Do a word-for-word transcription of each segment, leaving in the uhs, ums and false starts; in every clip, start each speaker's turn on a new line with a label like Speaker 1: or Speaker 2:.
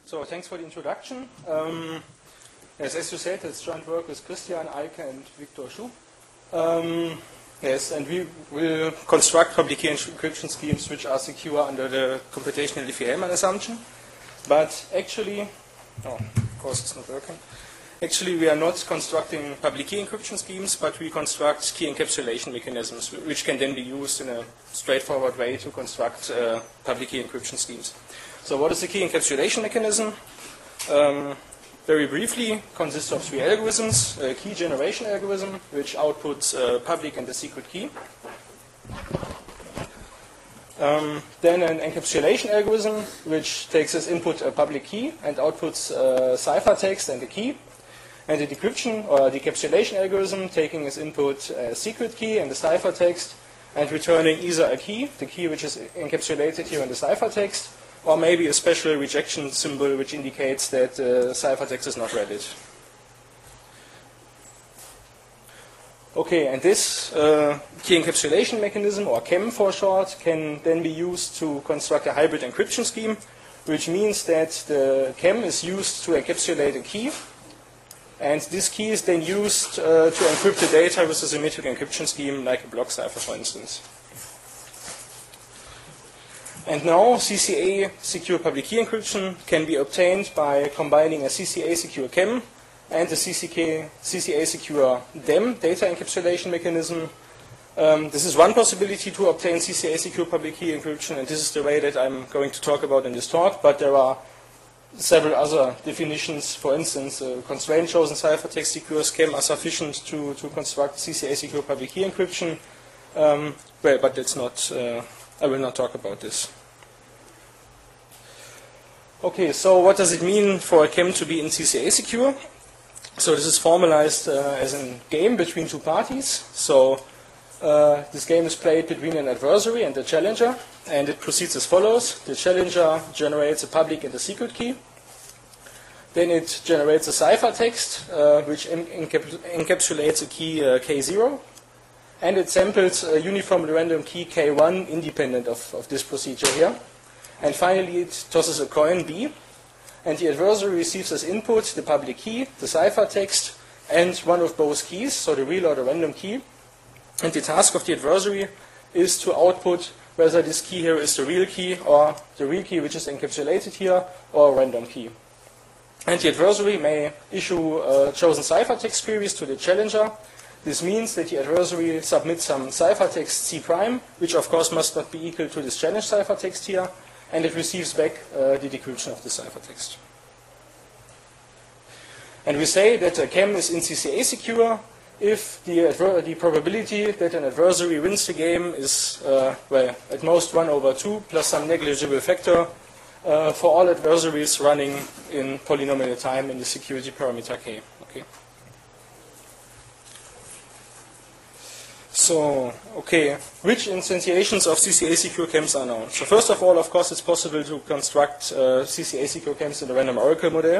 Speaker 1: So thanks for the introduction. Um, yes, as you said, it's joint work with Christian, Eike, and Victor Schub. Um, yes, and we will construct public key encryption schemes which are secure under the computational Diffie-Hellman assumption. But actually, oh, of course it's not working. Actually, we are not constructing public key encryption schemes, but we construct key encapsulation mechanisms, which can then be used in a straightforward way to construct uh, public key encryption schemes. So what is the key encapsulation mechanism? Um, very briefly, consists of three algorithms. A key generation algorithm, which outputs a public and a secret key. Um, then an encapsulation algorithm, which takes as input a public key and outputs a ciphertext and a key. And a decryption or decapsulation algorithm, taking as input a secret key and a ciphertext, and returning either a key, the key which is encapsulated here in the ciphertext, or maybe a special rejection symbol which indicates that the uh, ciphertext is not read it. Okay, and this uh, key encapsulation mechanism, or C E M for short, can then be used to construct a hybrid encryption scheme, which means that the C E M is used to encapsulate a key, and this key is then used uh, to encrypt the data with a symmetric encryption scheme, like a block cipher, for instance. And now C C A secure public key encryption can be obtained by combining a C C A secure C E M and a C C A secure D E M, data encapsulation mechanism. Um, this is one possibility to obtain C C A secure public key encryption, and this is the way that I'm going to talk about in this talk, but there are several other definitions. For instance, uh, constraint chosen ciphertext secure C E M are sufficient to, to construct C C A secure public key encryption. Um, well, but it's not, uh, I will not talk about this. Okay, so what does it mean for a C E M to be in C C A secure? So this is formalized uh, as a game between two parties. So uh, this game is played between an adversary and a challenger, and it proceeds as follows. The challenger generates a public and a secret key. Then it generates a ciphertext, uh, which encap encapsulates a key uh, K zero. And it samples a uniformly random key K one independent of, of this procedure here. And finally it tosses a coin B. And the adversary receives as input the public key, the ciphertext, and one of both keys, so the real or the random key. And the task of the adversary is to output whether this key here is the real key, or the real key which is encapsulated here, or a random key. And the adversary may issue uh, chosen ciphertext queries to the challenger. This means that the adversary submits some ciphertext C prime, which of course must not be equal to this challenge ciphertext here, and it receives back uh, the decryption of the ciphertext. And we say that a C E M is in C C A secure if the, the probability that an adversary wins the game is, uh, well, at most one over two plus some negligible factor uh, for all adversaries running in polynomial time in the security parameter K. Okay. So, okay, which instantiations of C C A secure C E Ms are known? So first of all, of course, it's possible to construct uh, C C A secure C E Ms in the random oracle model.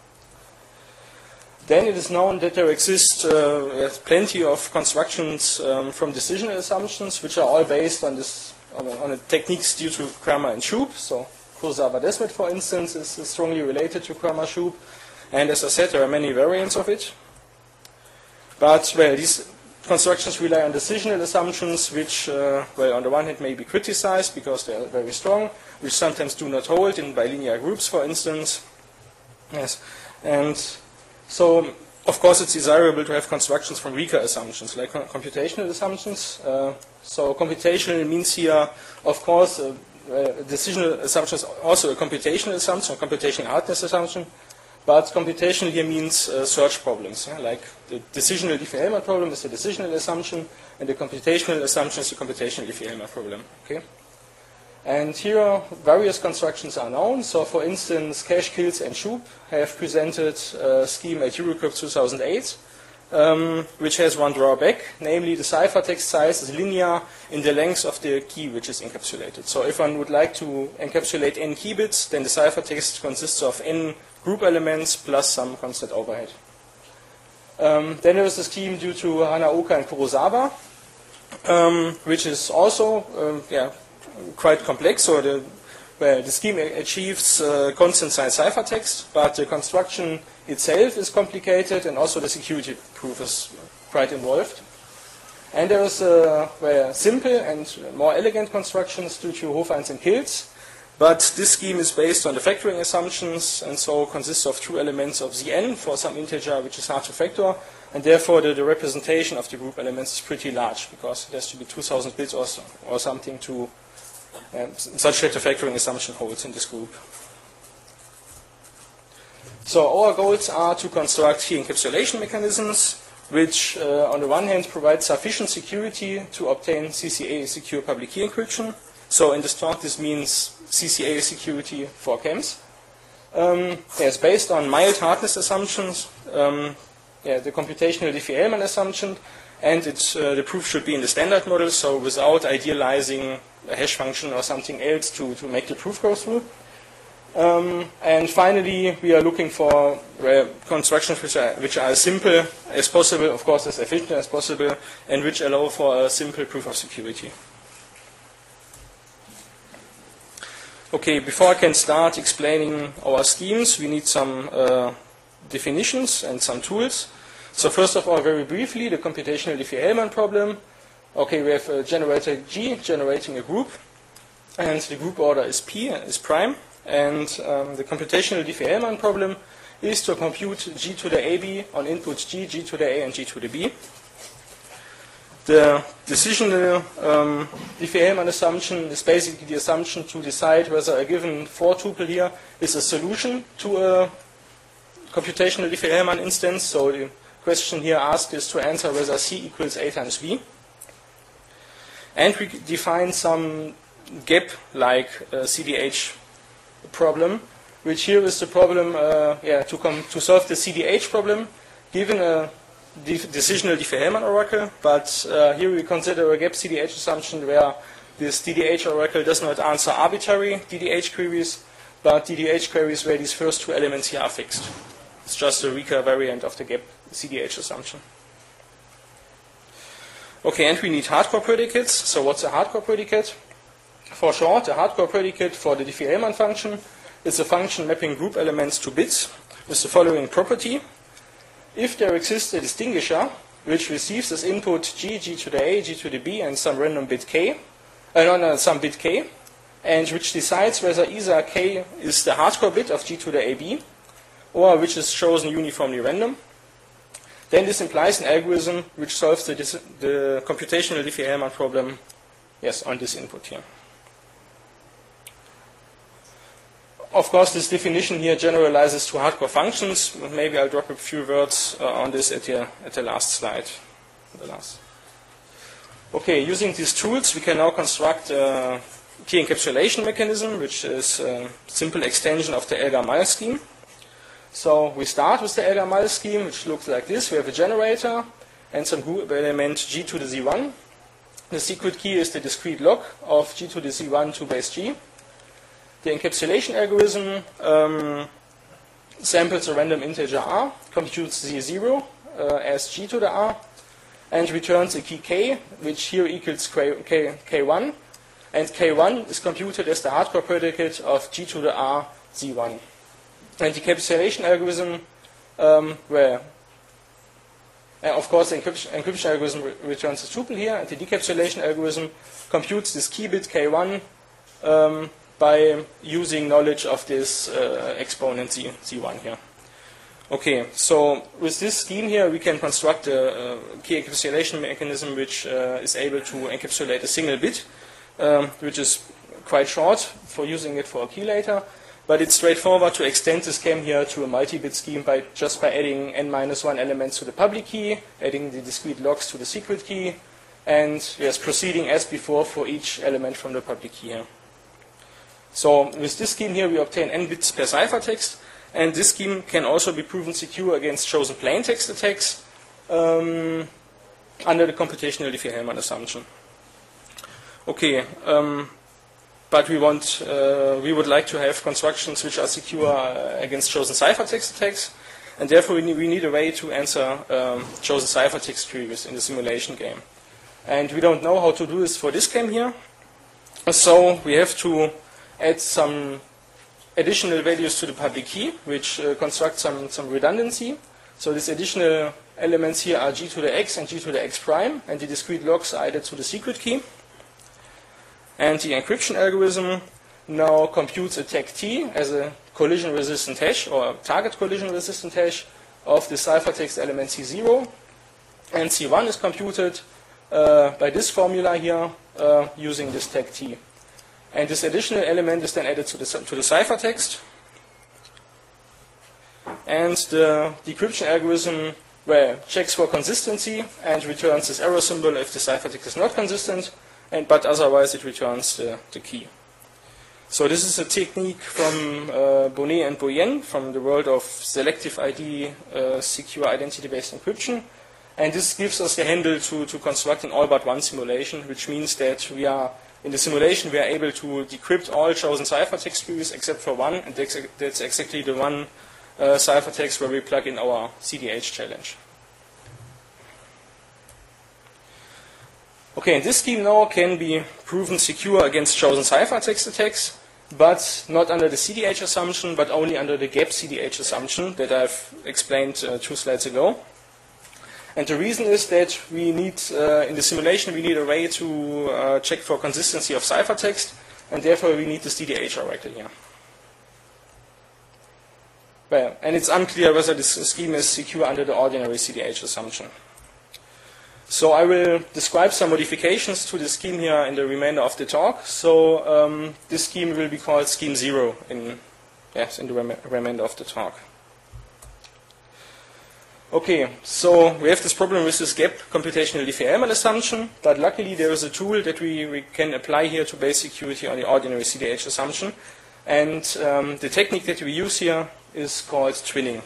Speaker 1: Then it is known that there exist uh, plenty of constructions um, from decisional assumptions, which are all based on this on, on a techniques due to Cramer and Schub. So Kurosawa-Desmet, for instance, is, is strongly related to Cramer-Schub, and as I said, there are many variants of it. But well, these constructions rely on decisional assumptions, which, uh, well, on the one hand may be criticized because they are very strong, which sometimes do not hold in bilinear groups, for instance. Yes, and so, of course, it's desirable to have constructions from weaker assumptions, like computational assumptions. Uh, so, computational means here, of course, uh, uh, decisional assumption is also a computational assumption, a computational hardness assumption. But computational here means uh, search problems. Yeah? Like the decisional Diffie-Hellman problem is the decisional assumption, and the computational assumption is the computational Diffie-Hellman problem. Okay? And here, various constructions are known. So, for instance, Cashkills and Schub have presented a scheme at Eurocrypt two thousand eight, um, which has one drawback, namely the ciphertext size is linear in the length of the key which is encapsulated. So, if one would like to encapsulate n key bits, then the ciphertext consists of n group elements plus some constant overhead. Um, then there is a scheme due to Hanaoka and Kurosawa, um, which is also um, yeah, quite complex. So the where the scheme achieves uh, constant size ciphertext, but the construction itself is complicated and also the security proof is quite involved. And there is uh, where simple and more elegant constructions due to Hofeins and Kills, but this scheme is based on the factoring assumptions and so consists of two elements of Zn for some integer which is hard to factor, and therefore the, the representation of the group elements is pretty large because it has to be two thousand bits or, so, or something to um, such that the factoring assumption holds in this group. So our goals are to construct key encapsulation mechanisms which uh, on the one hand provide sufficient security to obtain C C A secure public key encryption. So in this talk this means C C A security for C A M S. Um, yes, based on mild hardness assumptions, um, yeah, the computational Diffie-Hellman assumption, and it, uh, the proof should be in the standard model, so without idealizing a hash function or something else to, to make the proof go through. Um, and finally, we are looking for uh, constructions which are, which are as simple as possible, of course as efficient as possible, and which allow for a simple proof of security. Okay, before I can start explaining our schemes, we need some uh, definitions and some tools. So first of all, very briefly, the computational Diffie-Hellman problem. Okay, we have a generator G generating a group, and the group order is P, is prime. And um, the computational Diffie-Hellman problem is to compute G to the A B on inputs G, G to the A, and G to the B. The decisional um, Diffie-Hellman assumption is basically the assumption to decide whether a given for tuple here is a solution to a computational Diffie-Hellman instance. So the question here asked is to answer whether C equals A times B. And we define some gap-like uh, C D H problem, which here is the problem uh, yeah, to, come, to solve the C D H problem given a decisional Diffie-Hellman oracle, but uh, here we consider a gap C D H assumption where this D D H oracle does not answer arbitrary D D H queries, but D D H queries where these first two elements here are fixed. It's just a weaker variant of the gap C D H assumption. Okay, and we need hardcore predicates. So what's a hardcore predicate? For short, a hardcore predicate for the Diffie-Hellman function is a function mapping group elements to bits with the following property. If there exists a distinguisher which receives as input G, G to the A, G to the B, and some random bit K, uh, no, no, some bit K, and which decides whether either K is the hardcore bit of G to the A B, or which is chosen uniformly random, then this implies an algorithm which solves the, the computational Diffie-Hellman problem, yes, on this input here. Of course, this definition here generalizes to hardcore functions. Maybe I'll drop a few words uh, on this at the, at the last slide. The last. Okay, using these tools, we can now construct a key encapsulation mechanism, which is a simple extension of the Elgar-Mal scheme. So we start with the Elgar-Mal scheme, which looks like this. We have a generator and some group element G to the Z one. The secret key is the discrete log of G to the Z one to base G. The encapsulation algorithm um, samples a random integer R, computes Z zero uh, as G to the R, and returns a key K, which here equals K, K, K1, and K one is computed as the hardcore predicate of G to the R Z one. And the encapsulation algorithm, um, where, uh, of course, the encryption, encryption algorithm re returns a tuple here, and the decapsulation algorithm computes this key bit K one um, by using knowledge of this uh, exponent Z, Z1 here. Okay, so with this scheme here, we can construct a, a key encapsulation mechanism which uh, is able to encapsulate a single bit, um, which is quite short for using it for a key later. But it's straightforward to extend the scheme here to a multi-bit scheme by just by adding n minus one elements to the public key, adding the discrete logs to the secret key, and yes, proceeding as before for each element from the public key here. So with this scheme here, we obtain n bits per ciphertext, and this scheme can also be proven secure against chosen plaintext attacks um, under the computational Diffie-Hellman assumption. Okay, um, but we want, uh, we would like to have constructions which are secure uh, against chosen ciphertext attacks, and therefore we need, we need a way to answer um, chosen ciphertext queries in the simulation game. And we don't know how to do this for this game here, so we have to add some additional values to the public key, which uh, construct some, some redundancy. So these additional elements here are g to the x and g to the x prime, and the discrete logs are added to the secret key. And the encryption algorithm now computes a tag T as a collision-resistant hash, or a target collision-resistant hash, of the ciphertext element C zero. And C one is computed uh, by this formula here uh, using this tag T. And this additional element is then added to the, to the ciphertext. And the decryption algorithm, well, checks for consistency and returns this error symbol if the ciphertext is not consistent, and but otherwise it returns the, the key. So this is a technique from uh, Bonnet and Boyen from the world of selective I D, uh, secure identity-based encryption. And this gives us the handle to, to construct an all but one simulation, which means that we are, in the simulation, we are able to decrypt all chosen ciphertext queries except for one, and that's, that's exactly the one uh, ciphertext where we plug in our C D H challenge. Okay, and this scheme now can be proven secure against chosen ciphertext attacks, but not under the C D H assumption, but only under the gap C D H assumption that I've explained uh, two slides ago. And the reason is that we need, uh, in the simulation, we need a way to uh, check for consistency of ciphertext, and therefore we need the C D H oracle here. Well, and it's unclear whether this scheme is secure under the ordinary C D H assumption. So I will describe some modifications to the scheme here in the remainder of the talk. So um, this scheme will be called scheme zero in, yes, in the rem remainder of the talk. Okay, so we have this problem with this gap computational Diffie-Hellman assumption, but luckily there is a tool that we, we can apply here to base security on the ordinary C D H assumption. And um, the technique that we use here is called twinning.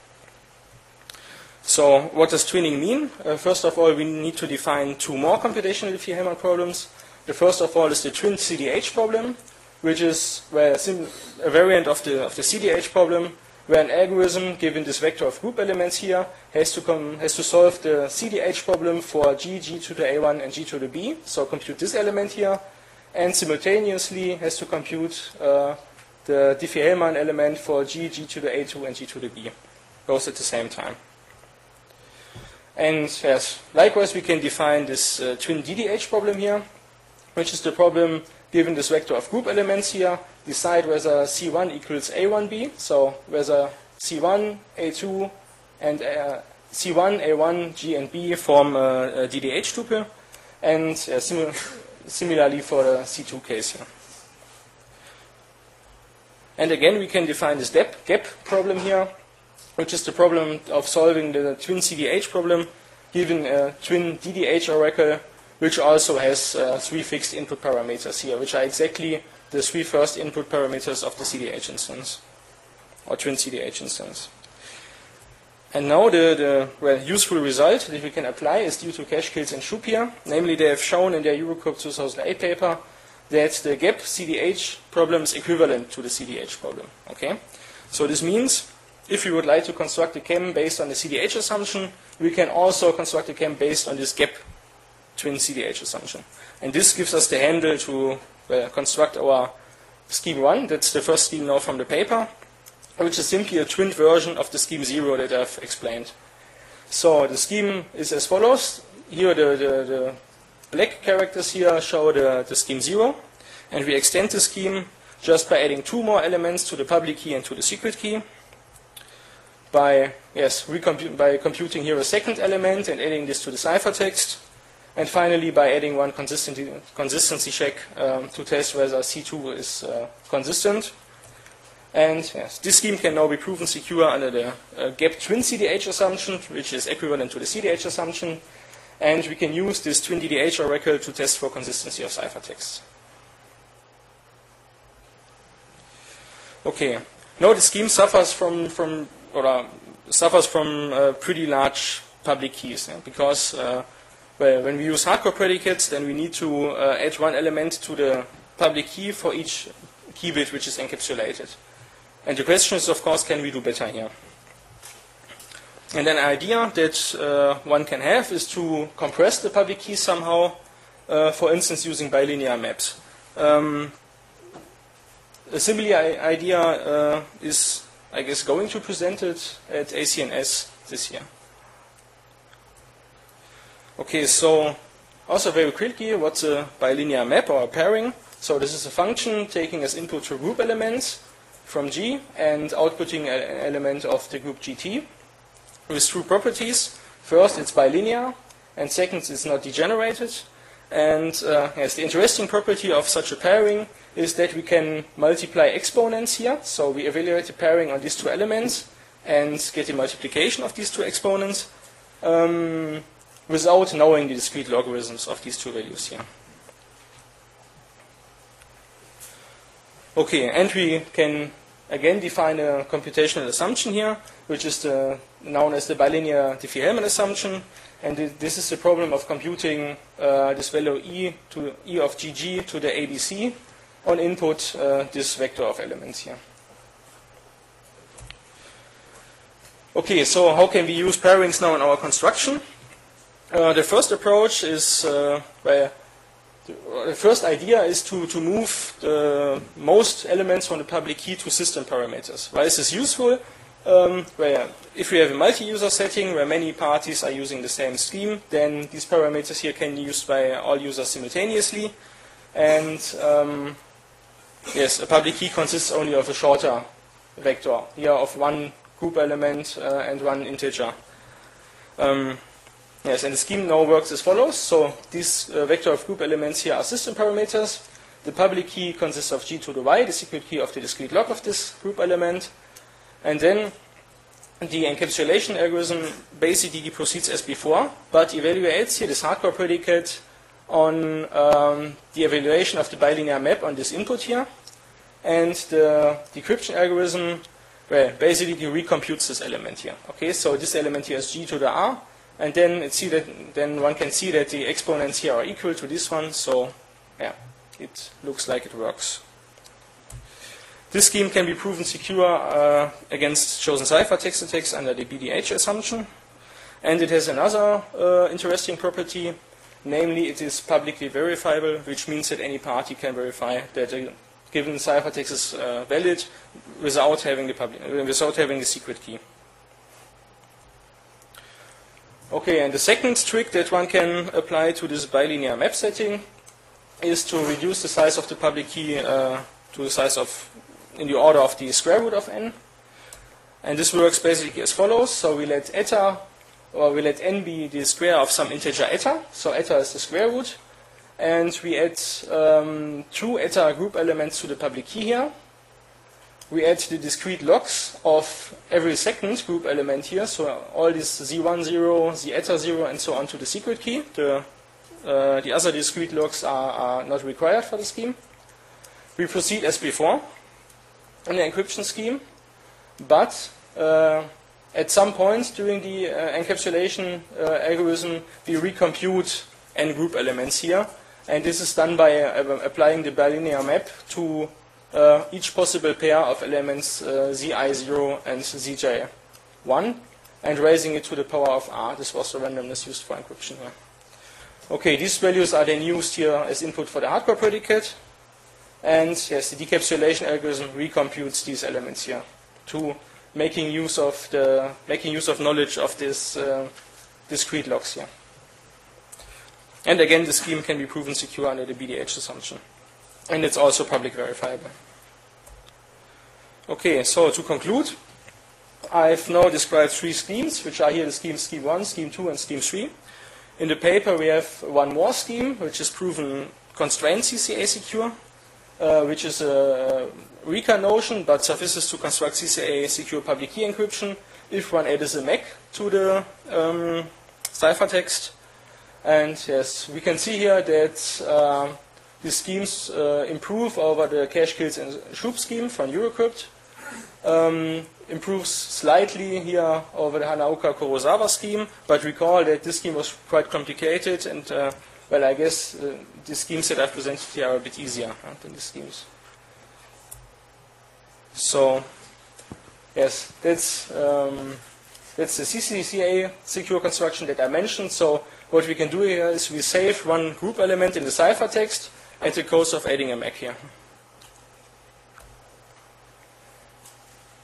Speaker 1: So what does twinning mean? Uh, first of all, we need to define two more computational Diffie-Hellman problems. The first of all is the twin C D H problem, which is well, a variant of the, of the C D H problem, where an algorithm, given this vector of group elements here, has to, come, has to solve the C D H problem for g, g to the a one, and g to the b. So compute this element here, and simultaneously has to compute uh, the Diffie-Hellman element for g, g to the a two, and g to the b, both at the same time. And yes, likewise, we can define this uh, twin D D H problem here, which is the problem given this vector of group elements here, decide whether C one equals A one B, so whether C one, A two, and uh, C one, A one, G, and B form a, a D D H tuple, and uh, sim similarly for the C two case here. And again, we can define this gap, gap problem here, which is the problem of solving the twin C D H problem, given a twin D D H oracle, which also has uh, three fixed input parameters here, which are exactly the three first input parameters of the C D H instance, or twin C D H instance. And now the, the well, useful result that we can apply is due to Cashkills and Shoup here. Namely, they have shown in their Eurocode two thousand eight paper that the gap C D H problem is equivalent to the C D H problem. Okay, so this means if we would like to construct a C A M based on the C D H assumption, we can also construct a C A M based on this gap twin C D H assumption. And this gives us the handle to well, construct our scheme one. That's the first scheme now from the paper, which is simply a twinned version of the scheme zero that I've explained. So the scheme is as follows. Here the, the, the black characters here show the, the scheme zero. And we extend the scheme just by adding two more elements to the public key and to the secret key. By, yes, by computing here a second element and adding this to the ciphertext. And finally, by adding one consistency, consistency check um, to test whether C two is uh, consistent. And yes, this scheme can now be proven secure under the uh, gap twin C D H assumption, which is equivalent to the C D H assumption. And we can use this twin D D H oracle to test for consistency of ciphertext. Okay, now the scheme suffers from, from or uh, suffers from uh, pretty large public keys, yeah, because uh, well, when we use hardcore predicates, then we need to uh, add one element to the public key for each key bit which is encapsulated. And the question is, of course, can we do better here? And an idea that uh, one can have is to compress the public key somehow, uh, for instance, using bilinear maps. Um, a similar idea uh, is, I guess, going to be presented at A C N S this year. Okay, so also very quickly, what's a bilinear map or a pairing? So this is a function taking as input two group elements from G and outputting an element of the group G T with two properties. First, it's bilinear, and second, it's not degenerated. And uh, yes, the interesting property of such a pairing is that we can multiply exponents here. So we evaluate the pairing on these two elements and get the multiplication of these two exponents um, without knowing the discrete logarithms of these two values here. Okay, and we can again define a computational assumption here, which is the, known as the bilinear Diffie-Hellman assumption. And this is the problem of computing uh, this value e to e of gg to the abc on input uh, this vector of elements here. Okay, so how can we use pairings now in our construction? Uh, the first approach is, uh, where the first idea is to, to move the most elements from the public key to system parameters. Why is this useful? Um, where if we have a multi-user setting where many parties are using the same scheme, then these parameters here can be used by all users simultaneously. And um, yes, a public key consists only of a shorter vector here of one group element uh, and one integer. Um, yes, and the scheme now works as follows. So these uh, vector of group elements here are system parameters. The public key consists of g to the y, the secret key of the discrete log of this group element. And then the encapsulation algorithm basically proceeds as before, but evaluates here this hardcore predicate on um, the evaluation of the bilinear map on this input here. And the decryption algorithm, well, basically recomputes this element here. Okay, so this element here is g to the r, and then it see that then one can see that the exponents here are equal to this one. So yeah, it looks like it works. This scheme can be proven secure uh, against chosen ciphertext attacks under the B D H assumption. And it has another uh, interesting property, namely it is publicly verifiable, which means that any party can verify that a given ciphertext is uh, valid without having the public, uh, without having the secret key. Okay, and the second trick that one can apply to this bilinear map setting is to reduce the size of the public key uh, to the size of in the order of the square root of n. And this works basically as follows. So we let eta, or we let n be the square of some integer eta. So eta is the square root. And we add um, two eta group elements to the public key here. We add the discrete logs of every second group element here. So all this z one, zero, z eta zero, and so on to the secret key. The, uh, the other discrete logs are, are not required for the scheme. We proceed as before in the encryption scheme, but uh, at some point during the uh, encapsulation uh, algorithm, we recompute n group elements here, and this is done by uh, applying the bilinear map to uh, each possible pair of elements uh, zi zero and zj one, and raising it to the power of r. This was the randomness used for encryption here. Okay, these values are then used here as input for the hardcore predicate. And yes, the decapsulation algorithm recomputes these elements here to making use of the making use of knowledge of this uh, discrete logs here. And again, the scheme can be proven secure under the B D H assumption, and it's also public verifiable. Okay, so to conclude, I've now described three schemes, which are here the scheme scheme one, scheme two, and scheme three. In the paper, we have one more scheme, which is proven constrained C C A secure. Uh, which is a weaker notion, but suffices to construct C C A secure public key encryption if one adds a M A C to the um, ciphertext. And yes, we can see here that uh, these schemes uh, improve over the cache kills and Shoup scheme from Eurocrypt. Um, improves slightly here over the Hanaoka-Kurosawa scheme, but recall that this scheme was quite complicated, and uh, well, I guess uh, the schemes that I've presented here are a bit easier huh, than the schemes. So, yes, that's um, that's the C C A secure construction that I mentioned. So, what we can do here is we save one group element in the ciphertext at the cost of adding a M A C here.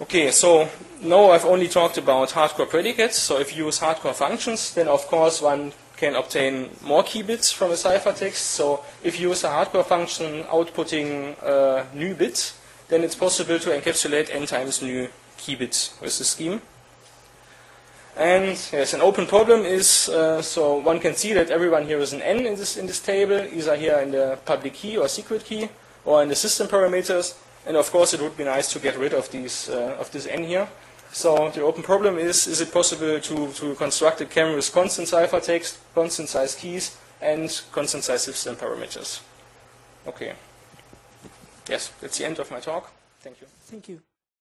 Speaker 1: Okay, so now I've only talked about hardcore predicates. So if you use hardcore functions, then of course one can obtain more key bits from a ciphertext. So if you use a hardcore function outputting uh, new bits, then it's possible to encapsulate n times new key bits with the scheme. And yes, an open problem is, uh, so one can see that everyone here is an n in this, in this table, either here in the public key or secret key, or in the system parameters. And of course, it would be nice to get rid of these uh, of this n here. So the open problem is: is it possible to to construct a C A M with constant ciphertext, constant size keys, and constant size system parameters? Okay. Yes, that's the end of my talk. Thank you.
Speaker 2: Thank you.